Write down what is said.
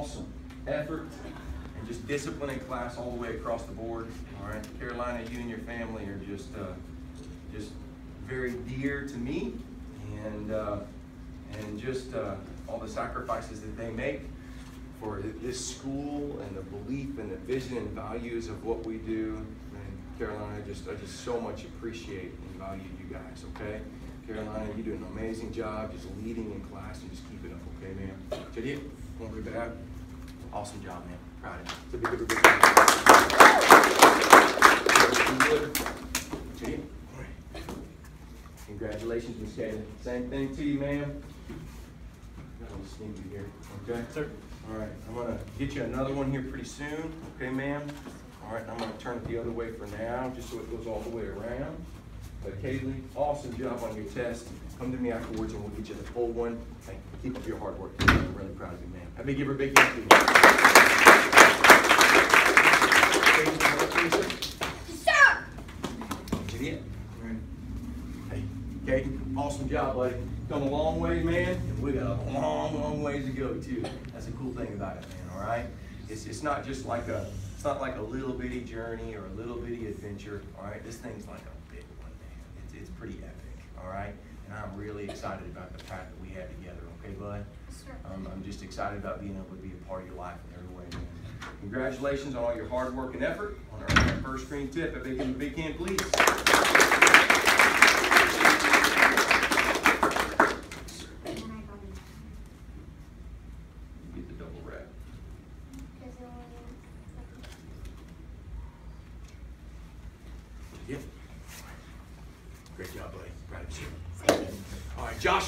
awesome effort and just discipline in class all the way across the board. All right, Carolina, you and your family are just very dear to me, and just all the sacrifices that they make for this school and the belief and the vision and values of what we do. And Carolina, I just so much appreciate and value you guys, okay? Carolina, you do an amazing job just leading in class, and just keep it up, okay, man? JD, won't be bad. Awesome job, man. Proud of you. It's a big JD, all right. Congratulations, Miss Kayla. Same thing to you, ma'am. Got a little sneaky here, okay? Sir. All right, I'm gonna get you another one here pretty soon, okay, ma'am? All right, I'm gonna turn it the other way for now, just so it goes all the way around. But Kaylee, awesome job on your test. Come to me afterwards and we'll get you the full one. Thank you. Keep up your hard work. I'm really proud of you, man. Let me give her a big hand, please. Sir! Juliet. Hey, Kaden, awesome job, buddy. Come a long way, man, and we got a long, long ways to go too. That's a cool thing about it, man. All right, it's not just like a little bitty journey or a little bitty adventure. All right, this thing's like a big one, man. It's pretty epic. All right, and I'm really excited about the path that we have together. Okay, bud. Sure. I'm just excited about being able to be a part of your life in every way, man. Congratulations on all your hard work and effort on our first screen tip. A big hand, please. Yep. Great job.